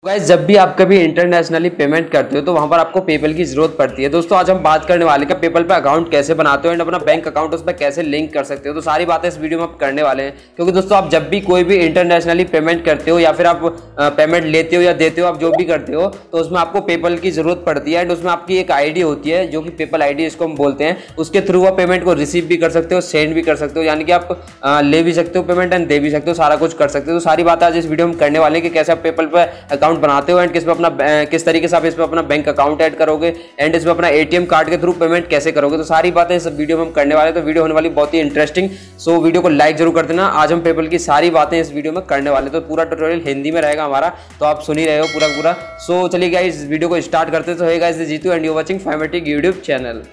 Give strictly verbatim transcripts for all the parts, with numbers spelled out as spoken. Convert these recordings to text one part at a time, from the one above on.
Guys जब भी आप कभी इंटरनेशनली पेमेंट करते हो तो वहां पर आपको पेपल की जरूरत पड़ती है। दोस्तों आज हम बात करने वाले हैं पेपल पे अकाउंट कैसे बनाते हो एंड अपना बैंक अकाउंट उस पर कैसे लिंक कर सकते हो। तो सारी बातें इस वीडियो में आप करने वाले हैं, क्योंकि दोस्तों आप जब भी कोई भी इंटरनेशनली पेमेंट करते हो या फिर आप पेमेंट लेते हो या देते हो, आप जो भी करते हो तो उसमें आपको पेपल की जरूरत पड़ती है एंड उसमें आपकी एक आईडी होती है जो कि पेपल आईडी इसको हम बोलते हैं। उसके थ्रू आप पेमेंट को रिसीव भी कर सकते हो, सेंड भी कर सकते हो, यानी कि आप आ, ले भी सकते हो पेमेंट एंड दे भी सकते हो, सारा कुछ कर सकते हो। तो सारी बातें आज इस वीडियो में करने वाले हैं कि कैसे आप पेपल पे अकाउंट बनाते हो एंड किस अपना किस तरीके से आप इसमें अपना बैंक अकाउंट ऐड करोगे एंड इसमें अपना एटीएम कार्ड के थ्रू पेमेंट कैसे करोगे। तो सारी बातें इस वीडियो में हम करने वाले हैं, तो वीडियो होने वाली बहुत ही इंटरेस्टिंग। सो वीडियो को लाइक जरूर कर देना। आज हम पेपल की सारी बातें इस वीडियो में करने वाले हैं, तो पूरा ट्यूटोरियल हिंदी में रहेगा हमारा, तो आप सुन ही रहे हो पूरा पूरा। सो चलिए गाइस वीडियो को स्टार्ट करते हैं। तो hey guys this is Jeetu and you watching fivematic YouTube channel.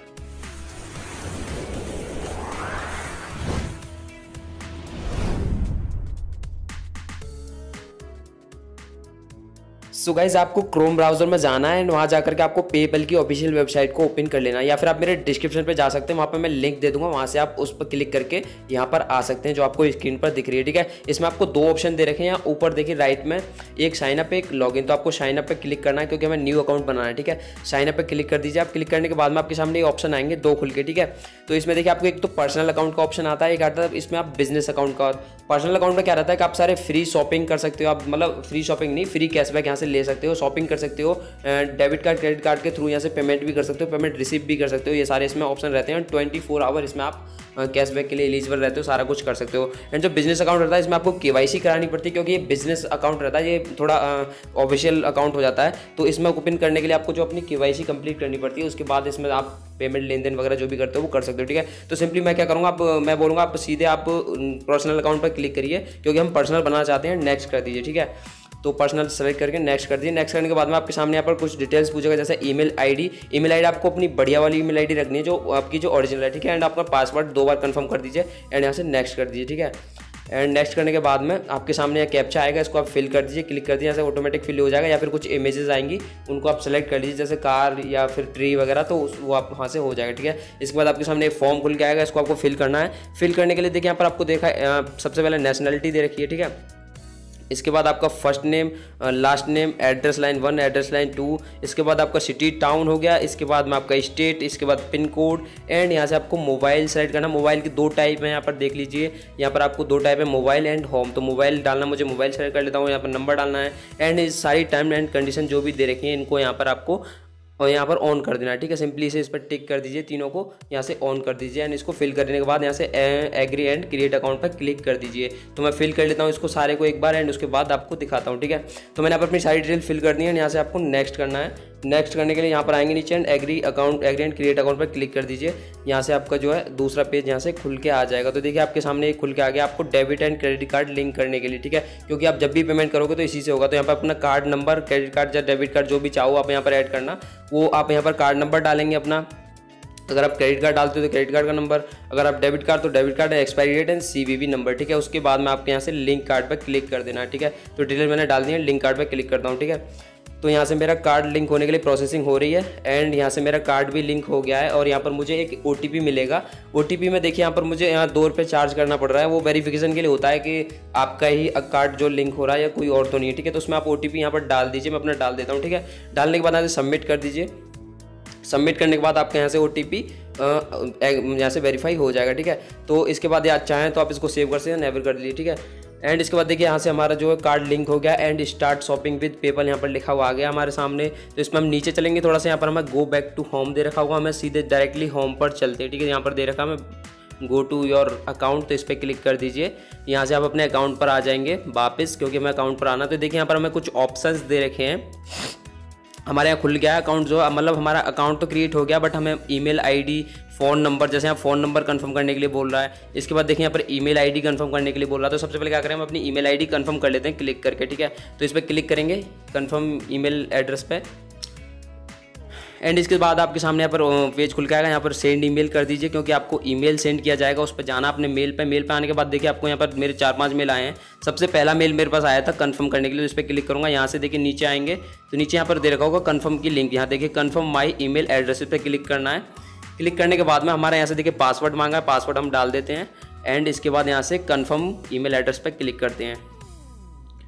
So guys आपको क्रोम ब्राउजर में जाना है एंड वहाँ जाकर के आपको पेपल की ऑफिशियल वेबसाइट को ओपन कर लेना है, या फिर आप मेरे डिस्क्रिप्शन पे जा सकते हैं, वहाँ पे मैं लिंक दे दूंगा, वहाँ से आप उस पर क्लिक करके यहाँ पर आ सकते हैं जो आपको स्क्रीन पर दिख रही है। ठीक है, इसमें आपको दो ऑप्शन दे रखे हैं। यहाँ ऊपर देखिए राइट में एक साइन अप एक लॉगिन, तो आपको साइन अप पे क्लिक करना है क्योंकि हमें न्यू अकाउंट बनाना है। ठीक है, साइन अप पे क्लिक कर दीजिए। आप क्लिक करने के बाद में आपके सामने ऑप्शन आएंगे दो खुल के। ठीक है, तो इसमें देखिए आपको एक तो पर्सनल अकाउंट का ऑप्शन आता है, एक आता है इसमें आप बिजनेस अकाउंट का। पर्सनल अकाउंट में क्या रहता है कि आप सारे फ्री शॉपिंग कर सकते हो, आप मतलब फ्री शॉपिंग नहीं, फ्री कैशबैक यहाँ से ले सकते हो, शॉपिंग कर सकते हो, डेबिट कार्ड क्रेडिट कार्ड के थ्रू यहाँ से पेमेंट भी कर सकते हो, पेमेंट रिसीव भी कर सकते हो। ये सारे इसमें ऑप्शन रहते हैं। ट्वेंटी फोर आवर इसमें आप कैशबैक के लिए एलिजिबल रहते हो, सारा कुछ कर सकते हो। एंड जो बिजनेस अकाउंट रहता है इसमें आपको केवाईसी करानी पड़ती है, क्योंकि ये बिजनेस अकाउंट रहता है, ये थोड़ा ऑफिशियल अकाउंट हो जाता है। तो इसमें ओपन करने के लिए आपको जो अपनी केवाईसी कंप्लीट करनी पड़ती है, उसके बाद इसमें आप पेमेंट लेन देन वगैरह जो भी करते हो वो कर सकते हो। ठीक है, तो सिंपली मैं क्या करूँगा, आप मैं बोलूँगा आप सीधे आप पर्सनल अकाउंट पर क्लिक करिए, क्योंकि हम पर्सनल बनाना चाहते हैं। नेक्स्ट कर दीजिए। ठीक है, तो पर्सनल सेलेक्ट करके नेक्स्ट कर दीजिए। नेक्स्ट करने के बाद में आपके सामने यहाँ पर कुछ डिटेल्स पूछेगा, जैसे ईमेल आईडी। ईमेल आईडी आपको अपनी बढ़िया वाली ईमेल आईडी रखनी है जो आपकी जो ओरिजिनल है। ठीक है, एंड आपका पासवर्ड दो बार कंफर्म कर दीजिए एंड यहाँ से नेक्स्ट कर दीजिए। ठीक है, एंड नेक्स्ट करने के बाद में आपके सामने कैप्चा आएगा, इसको आप फिल कर दीजिए, क्लिक कर दीजिए, यहाँ से ऑटोमेटिक फिल हो जाएगा, या फिर कुछ इमेजेस आएंगी उनको आप सेलेक्ट कर लीजिए, जैसे कार या फिर ट्री वगैरह, तो वो आप वहाँ से हो जाएगा। ठीक है, इसके बाद आपके सामने एक फॉर्म खुल के आएगा, इसको आपको फिल करना है। फिल करने के लिए देखिए यहाँ पर आपको देखा सबसे पहले नेशनलिटी दे रखी है। ठीक है, इसके बाद आपका first name, last name, address line one, address line two, इसके बाद आपका सिटी टाउन हो गया, इसके बाद में आपका स्टेट, इसके बाद पिन कोड, एंड यहाँ से आपको मोबाइल सेलेक्ट करना। मोबाइल के दो टाइप है यहाँ पर देख लीजिए, यहाँ पर आपको दो टाइप है, मोबाइल एंड होम। तो मोबाइल डालना, मुझे मोबाइल सेलेक्ट कर लेता हूँ, यहाँ पर नंबर डालना है एंड इस सारी टर्म एंड कंडीशन जो भी दे रखी है इनको यहाँ पर आपको और यहाँ पर ऑन कर देना है। ठीक है, सिंपली से इस पर टिक कर दीजिए, तीनों को यहाँ से ऑन कर दीजिए एंड इसको फिल करने के बाद यहाँ से एग्री एंड क्रिएट अकाउंट पर क्लिक कर दीजिए। तो मैं फिल कर लेता हूँ इसको सारे को एक बार एंड उसके बाद आपको दिखाता हूँ। ठीक है, तो मैंने यहाँ पर अपनी सारी डिटेल फिल कर दी है, यहाँ से आपको नेक्स्ट करना है। नेक्स्ट करने के लिए यहाँ पर आएंगे नीचे and agree account agree and create account पर क्लिक कर दीजिए। यहाँ से आपका जो है दूसरा पेज यहाँ से खुल के आ जाएगा। तो देखिए आपके सामने एक खुल के आ गया, आपको debit and credit card link करने के लिए। ठीक है, क्योंकि आप जब भी पेमेंट करोगे तो इसी से होगा। तो यहाँ पर अपना कार्ड नंबर, क्रेडिट कार्ड या डेबिट कार्ड जो भी चाहो आप यहाँ पर ऐड करना, वो आप यहाँ पर कार्ड नंबर डालेंगे अपना। अगर आप क्रेडिट कार्ड डालते हो तो क्रेडिट कार्ड का नंबर, अगर आप डेबिट कार्ड तो debit card, expiry date and CVV number. ठीक है, उसके बाद में आपके यहाँ से लिंक कार्ड पर क्लिक कर देना है। ठीक है, तो डिटेल मैंने डाल दी है, लिंक कार्ड पर क्लिक करता हूँ। ठीक है, तो यहाँ से मेरा कार्ड लिंक होने के लिए प्रोसेसिंग हो रही है एंड यहाँ से मेरा कार्ड भी लिंक हो गया है और यहाँ पर मुझे एक ओटीपी मिलेगा। ओटीपी में देखिए यहाँ पर मुझे यहाँ दो रुपये चार्ज करना पड़ रहा है, वो वेरिफिकेशन के लिए होता है कि आपका ही कार्ड जो लिंक हो रहा है या कोई और तो नहीं है। ठीक है, तो उसमें आप ओटीपी यहाँ पर डाल दीजिए, मैं अपना डाल देता हूँ। ठीक है, डालने के बाद यहाँ से सबमिट कर दीजिए। सबमिट करने के बाद आपके यहाँ से ओटीपी यहाँ से वेरीफाई हो जाएगा। ठीक है, तो इसके बाद या चाहें तो आप इसको सेव कर सकते हैं, नेवर कर लीजिए। ठीक है, एंड इसके बाद देखिए यहाँ से हमारा जो है कार्ड लिंक हो गया and start shopping with PayPal यहाँ पर लिखा हुआ आ गया हमारे सामने। तो इसमें हम नीचे चलेंगे थोड़ा सा, यहाँ पर हमें गो बैक टू होम दे रखा होगा, हमें सीधे डायरेक्टली होम पर चलते हैं। ठीक है, यहाँ पर दे रखा हमें गो टू योर अकाउंट, तो इस पर क्लिक कर दीजिए। यहाँ से आप अपने अकाउंट पर आ जाएंगे वापस, क्योंकि हमें अकाउंट पर आना। तो देखिए यहाँ पर हमें कुछ ऑप्शंस दे रखे हैं, हमारे यहाँ खुल गया है अकाउंट, जो मतलब हमारा अकाउंट तो क्रिएट हो गया, बट हमें ईमेल आईडी, फ़ोन नंबर, जैसे यहाँ फ़ोन नंबर कंफर्म करने के लिए बोल रहा है। इसके बाद देखिए यहाँ पर ईमेल आईडी कंफर्म करने के लिए बोल रहा है। तो सबसे पहले क्या करें, हम अपनी ईमेल आईडी कंफर्म कर लेते हैं क्लिक करके। ठीक है, तो इस पर क्लिक करेंगे कंफर्म ईमेल एड्रेस पे एंड इसके बाद आपके सामने यहाँ पर पेज खुल के आएगा। यहाँ पर सेंड ईमेल कर दीजिए, क्योंकि आपको ईमेल सेंड किया जाएगा, उस पर जाना अपने मेल पे। मेल पे आने के बाद देखिए आपको यहाँ पर मेरे चार पांच मेल आए हैं। सबसे पहला मेल मेरे पास आया था कंफर्म करने के लिए, तो इस पर क्लिक करूँगा। यहाँ से देखिए नीचे आएंगे तो नीचे यहाँ पर दे रखा होगा कंफर्म की लिंक, यहाँ देखिए कंफर्म माई ईमेल एड्रेस, इस पर क्लिक करना है। क्लिक करने के बाद में हमारे यहाँ से देखिए पासवर्ड मांगा है, पासवर्ड हम डाल देते हैं एंड इसके बाद यहाँ से कंफर्म ईमेल एड्रेस पर क्लिक करते हैं।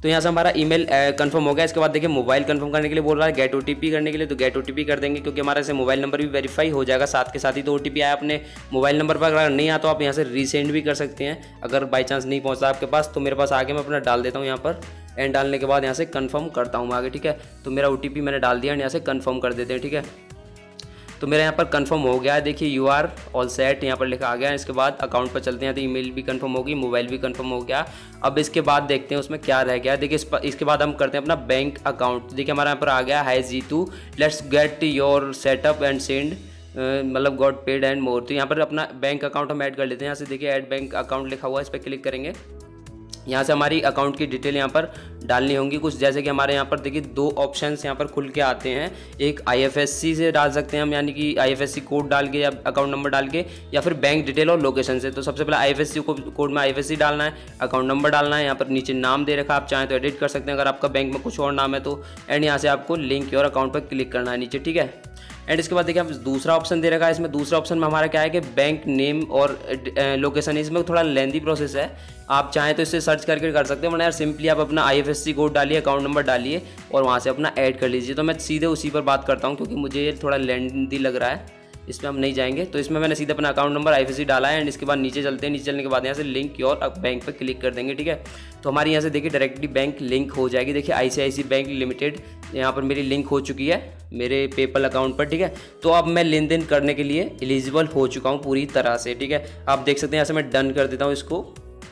तो यहाँ से हमारा ईमेल कंफर्म हो गया। इसके बाद देखिए मोबाइल कंफर्म करने के लिए बोल रहा है गेट ओटीपी करने के लिए, तो गेट ओटीपी कर देंगे क्योंकि हमारे से मोबाइल नंबर भी वेरीफाई हो जाएगा साथ के साथ ही। तो ओटीपी आया अपने मोबाइल नंबर पर, अगर नहीं आया तो आप यहाँ से रीसेंड भी कर सकते हैं अगर बाई चांस नहीं पहुँचता आपके पास। तो मेरे पास आगे मैं अपना डाल देता हूँ यहाँ पर, एंड डालने के बाद यहाँ से कंफर्म करता हूँ मैं आगे, ठीक है। तो मेरा ओटीपी मैंने डाल दिया एंड यहाँ से कंफर्म कर देते हैं, ठीक है। तो मेरा यहाँ पर कंफर्म हो गया है, देखिए यू आर ऑल सेट यहाँ पर लिखा आ गया है। इसके बाद अकाउंट पर चलते हैं, तो ईमेल भी कंफर्म होगी, मोबाइल भी कंफर्म हो गया। अब इसके बाद देखते हैं उसमें क्या रह गया। देखिए इस इसके बाद हम करते हैं अपना बैंक अकाउंट। देखिए हमारा यहाँ पर आ गया hi Jeetu, let's get your setup and send मतलब गॉट पेड एंड मोर। तो यहाँ पर अपना बैंक अकाउंट हम ऐड कर लेते हैं। यहाँ से देखिए ऐड बैंक अकाउंट लिखा हुआ है, इस पर क्लिक करेंगे। यहाँ से हमारी अकाउंट की डिटेल यहाँ पर डालनी होंगी कुछ, जैसे कि हमारे यहाँ पर देखिए दो ऑप्शंस यहाँ पर खुल के आते हैं। एक आईएफएससी से डाल सकते हैं हम, यानी कि आईएफएससी कोड डाल के या अकाउंट नंबर डाल के, या फिर बैंक डिटेल और लोकेशन से। तो सबसे पहले आईएफएससी कोड में आईएफएससी डालना है, अकाउंट नंबर डालना है। यहाँ पर नीचे नाम दे रखा है, आप चाहें तो एडिट कर सकते हैं अगर आपका बैंक में कुछ और नाम है तो। एंड यहाँ से आपको लिंक योर अकाउंट पर क्लिक करना है नीचे, ठीक है। एंड इसके बाद देखिए आप दूसरा ऑप्शन दे रखा है, इसमें दूसरा ऑप्शन में हमारा क्या है कि बैंक नेम और लोकेशन। इसमें थोड़ा लेंथी प्रोसेस है, आप चाहें तो इससे सर्च करके कर सकते हैं, वरना यार सिंपली आप अपना आईएफएससी कोड डालिए, अकाउंट नंबर डालिए और वहाँ से अपना ऐड कर लीजिए। तो मैं सीधे उसी पर बात करता हूँ क्योंकि मुझे ये थोड़ा लेंथी लग रहा है, इसमें हम नहीं जाएंगे। तो इसमें मैंने सीधे अपना अकाउंट नंबर आईएफएससी डाला है एंड इसके बाद नीचे चलते हैं। नीचे चलने के बाद यहाँ से लिंक योर बैंक पर क्लिक कर देंगे, ठीक है। तो हमारी यहाँ से देखिए डायरेक्टली बैंक लिंक हो जाएगी। देखिए आईसीआईसी बैंक लिमिटेड यहाँ पर मेरी लिंक हो चुकी है मेरे पेपल अकाउंट पर, ठीक है। तो अब मैं लेन देन करने के लिए एलिजिबल हो चुका हूँ पूरी तरह से, ठीक है। आप देख सकते हैं यहाँ से मैं डन कर देता हूँ इसको।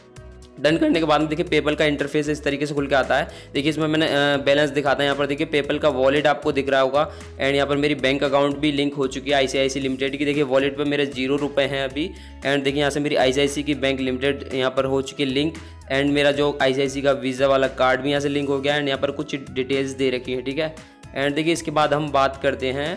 डन करने के बाद में देखिए पेपल का इंटरफेस इस तरीके से खुल के आता है। देखिए इसमें मैंने बैलेंस दिखाता है, यहाँ पर देखिए पेपल का वॉलेट आपको दिख रहा होगा एंड यहाँ पर मेरी बैंक अकाउंट भी लिंक हो चुकी है आईसीआईसी लिमिटेड की। देखिए वॉलेट पे मेरे जीरो रुपये हैं अभी। एंड देखिए यहाँ से मेरी आईसीआईसी की बैंक लिमिटेड यहाँ पर हो चुकी है लिंक। एंड मेरा जो आईसीआईसी का वीज़ा वाला कार्ड भी यहाँ से लिंक हो गया है एंड यहाँ पर कुछ डिटेल्स दे रखी है, ठीक है। एंड देखिए इसके बाद हम बात करते हैं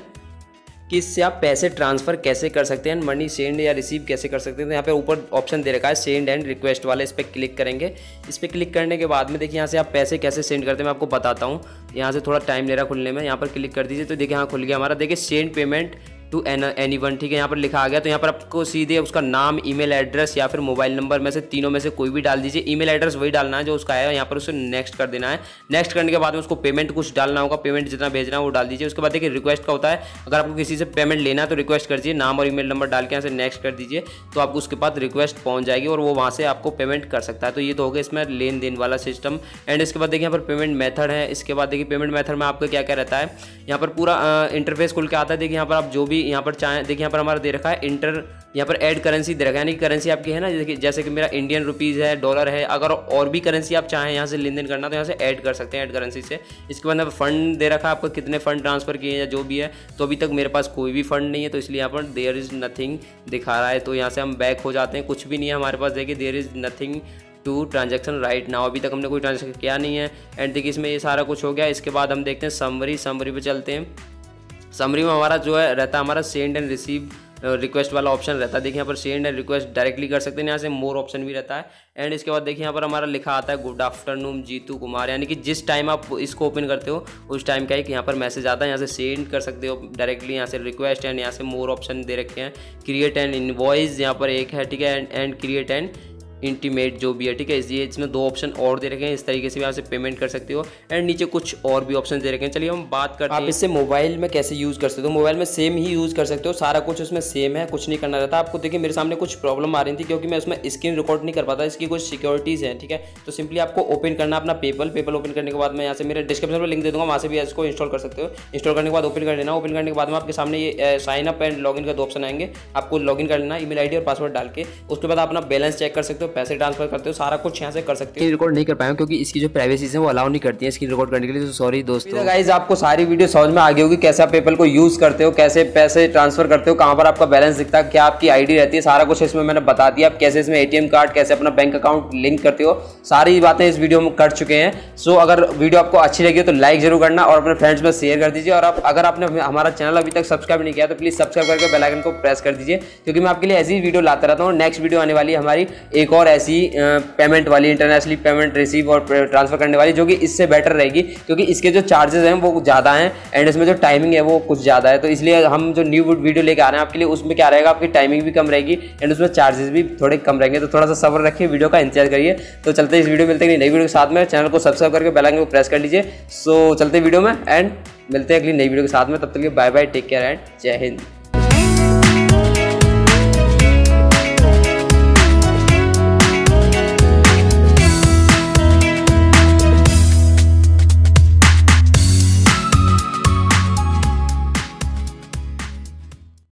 कि इससे आप पैसे ट्रांसफ़र कैसे कर सकते हैं, मनी सेंड या रिसीव कैसे कर सकते हैं। तो यहाँ पे ऊपर ऑप्शन दे रखा है सेंड एंड रिक्वेस्ट वाले, इस पर क्लिक करेंगे। इस पर क्लिक करने के बाद में देखिए यहाँ से आप पैसे कैसे सेंड करते हैं मैं आपको बताता हूँ। यहाँ से थोड़ा टाइम ले रहा खुलने में, यहाँ पर क्लिक कर दीजिए। तो देखिए यहाँ खुल गया हमारा, देखिए send payment to anyone, ठीक है। यहाँ पर लिखा आ गया। तो यहाँ पर आपको सीधे उसका नाम, ईमेल एड्रेस या फिर मोबाइल नंबर में से तीनों में से कोई भी डाल दीजिए। ईमेल एड्रेस वही डालना है जो उसका है, यहाँ पर उसे नेक्स्ट कर देना है। नेक्स्ट करने के बाद में उसको पेमेंट कुछ डालना होगा, पेमेंट जितना भेजना है वो डाल दीजिए। उसके बाद देखिए रिक्वेस्ट का होता है, अगर आपको किसी से पेमेंट लेना है तो रिक्वेस्ट कर दीजिए, नाम और ईमेल नंबर डाल के यहाँ से नेक्स्ट कर दीजिए। तो आपको उसके बाद रिक्वेस्ट पहुँच जाएगी और वो वहाँ से आपको पेमेंट कर सकता है। तो ये तो हो गया इसमें लेन देन वाला सिस्टम। एंड इसके बाद देखिए यहाँ पर पेमेंट मेथड है। इसके बाद देखिए पेमेंट मेथड में आपका क्या क्या रहता है, यहाँ पर पूरा इंटरफेस खुल के आता है। देखिए यहाँ पर आप जो भी यहाँ पर चाहें, देखिए यहाँ पर हमारा दे रखा है इंटर, यहाँ पर ऐड करेंसी दे रखा है, यानी कि करेंसी आपकी है ना, जैसे जैसे कि मेरा इंडियन रुपीज़ है, डॉलर है। अगर और भी करेंसी आप चाहें यहाँ से लेन देन करना तो यहाँ से ऐड कर सकते हैं, ऐड करेंसी से। इसके बाद फंड दे रखा है आपको, कितने फंड ट्रांसफ़र किए या जो भी है। तो अभी तक मेरे पास कोई भी फंड नहीं है, तो इसलिए यहाँ पर देयर इज़ नथिंग दिखा रहा है। तो यहाँ से हम बैक हो जाते हैं, कुछ भी नहीं है हमारे पास। देखिए there is nothing to transaction right now, अभी तक हमने कोई ट्रांजैक्शन किया नहीं है। एंड देखिए इसमें ये सारा कुछ हो गया। इसके बाद हम देखते हैं समरी, समरी पे चलते हैं। समरी में हमारा जो है रहता है हमारा सेंड एंड रिसीव रिक्वेस्ट वाला ऑप्शन रहता है। देखिए यहाँ पर सेंड एंड रिक्वेस्ट डायरेक्टली कर सकते हैं, यहाँ से मोर ऑप्शन भी रहता है। एंड इसके बाद देखिए यहाँ पर हमारा लिखा आता है गुड आफ्टरनून जीतू कुमार, यानी कि जिस टाइम आप इसको ओपन करते हो उस टाइम का एक यहाँ पर मैसेज आता है। यहाँ से सेंड कर सकते हो डायरेक्टली, यहाँ से रिक्वेस्ट एंड यहाँ से मोर ऑप्शन दे रखे हैं। क्रिएट एंड इनवॉइस यहाँ पर एक है, ठीक है। And and create and intimate जो भी है, ठीक है। ये इसमें दो ऑप्शन और दे रखे हैं, इस तरीके से भी यहाँ से पेमेंट कर सकते हो। एंड नीचे कुछ और भी ऑप्शन दे रखे हैं। चलिए हम बात करते हैं आप इससे मोबाइल में कैसे यूज़ कर सकते हो। मोबाइल में सेम ही यूज़ कर सकते हो, सारा कुछ उसमें सेम है, कुछ नहीं करना रहता आपको। देखिए मेरे सामने कुछ प्रॉब्लम आ रही थी क्योंकि मैं उसमें स्क्रीन रिकॉर्ड नहीं कर पाता, इसकी कुछ सिक्योरिटीज़ हैं, ठीक है। तो सिंपली आपको ओपन करना अपना पेपल, पेपल ओपन करने के बाद मैं यहाँ से मेरे डिस्क्रिप्शन में लिंक दे दूँगा, वहाँ से भी इसको इंस्टॉल कर सकते हो। इंस्टॉल करने के बाद ओपन कर लेना। ओपन करने के बाद में आपके सामने ये साइन अप एंड लॉगिन का दो ऑप्शन आएंगे, आपको लॉगिन कर लेना ईमेल आईडी और पासवर्ड डाल के। उसके बाद अपना बैलेंस चेक कर सकते हो, पैसे ट्रांसफर करते हो, सारा कुछ यहाँ से कर सकते हैं। रिकॉर्ड नहीं कर पाया क्योंकि इसकी जो प्राइवेसी है वो अलाउ नहीं करती है स्क्रीन रिकॉर्ड करने के लिए, तो सॉरी दोस्तों। गाइस आपको सारी वीडियो समझ में आ गई होगी, कैसे आप पेपल को यूज करते हो, कैसे पैसे ट्रांसफर करते हो, कहाँ पर आपका बैलेंस दिखता है, क्या आपकी आईडी रहती है, सारा कुछ इसमें मैंने बता दिया। आप कैसे इसमें एटीएम कार्ड, कैसे अपना बैंक अकाउंट लिंक करते हो, सारी बातें इस वीडियो में कर चुके हैं। सो अगर वीडियो आपको अच्छी लगी हो तो लाइक जरूर करना और अपने फ्रेंड्स में शेयर कर दीजिए। और आप अगर आपने हमारा चैनल अभी तक सब्सक्राइब नहीं किया तो प्लीज सब्सक्राइब करके बेल आइकन को प्रेस कर दीजिए, क्योंकि मैं आपके लिए ऐसी वीडियो लाता रहता हूँ। नेक्स्ट वीडियो आने वाली है हमारी एक एक और ऐसी पेमेंट वाली, इंटरनेशनली पेमेंट रिसीव और ट्रांसफ़र करने वाली, जो कि इससे बेटर रहेगी, क्योंकि इसके जो चार्जेस हैं वो ज़्यादा हैं एंड इसमें जो टाइमिंग है वो कुछ ज़्यादा है। तो इसलिए हम जो न्यू वीडियो लेके आ रहे हैं आपके लिए, उसमें क्या रहेगा, आपकी टाइमिंग भी कम रहेगी एंड उसमें चार्जेस भी थोड़े कम रहेंगे। तो थोड़ा सा सब्र रखिए, वीडियो का इंतजार करिए। तो चलते इस वीडियो मिलते हैं नई वीडियो के साथ में। चैनल को सब्सक्राइब करके बेल आइकन को प्रेस कर लीजिए। सो चलते वीडियो में एंड मिलते हैं अगली नई वीडियो के साथ में। तब तक के bye bye, take care and जय हिंद।